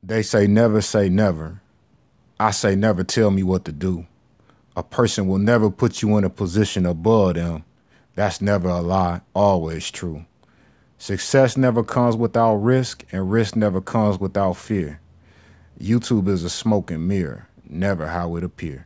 They say never. I say never tell me what to do. A person will never put you in a position above them. That's never a lie, always true. Success never comes without risk, and risk never comes without fear. YouTube is a smoke and mirror, never how it appear.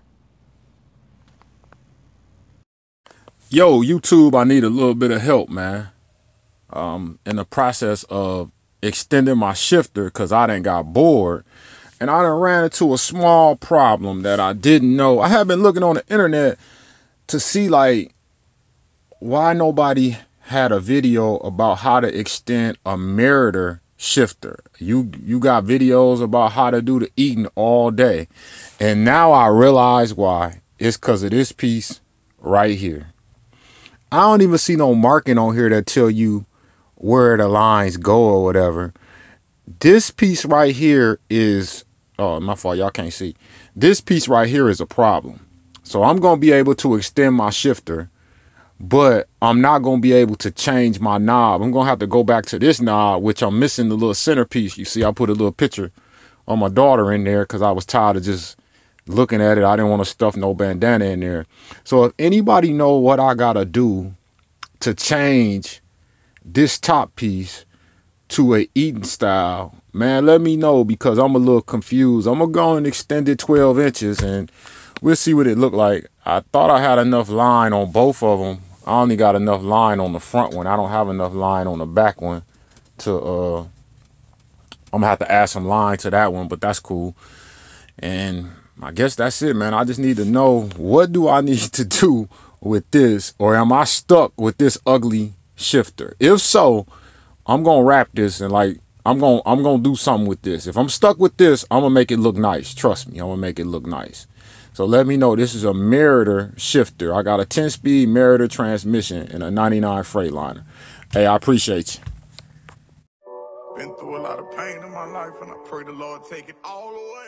Yo, YouTube, I need a little bit of help, man. In the process of extending my shifter, because I done got bored. And I done ran into a small problem that I didn't know. I have been looking on the internet to see like why nobody had a video about how to extend a meritor shifter. You got videos about how to do the eating all day. And now I realize why. It's because of this piece right here. I don't even see no marking on here that tell you where the lines go or whatever. This piece right here is, oh, my fault, y'all can't see. This piece right here is a problem. So I'm going to be able to extend my shifter, but I'm not going to be able to change my knob. I'm going to have to go back to this knob, which I'm missing the little centerpiece. You see, I put a little picture of my daughter in there because I was tired of just looking at it. I didn't want to stuff no bandana in there. So if anybody know what I got to do to change this top piece to a eating style, man, let me know, because I'm a little confused. I'm gonna go and extend it 12 inches and we'll see what it look like. I thought I had enough line on both of them. I only got enough line on the front one. I don't have enough line on the back one to I'm gonna have to add some line to that one, but that's cool. And I guess that's it, man. I just need to know, what do I need to do with this, or am I stuck with this ugly shifter? If so, I'm gonna wrap this and like I'm gonna do something with this. If I'm stuck with this, I'm gonna make it look nice. Trust me, I'm gonna make it look nice. So let me know. This is a meritor shifter. I got a 10-speed meritor transmission in a 99 Freightliner. Hey, I appreciate you. Been through a lot of pain in my life, and I pray the Lord take it all away.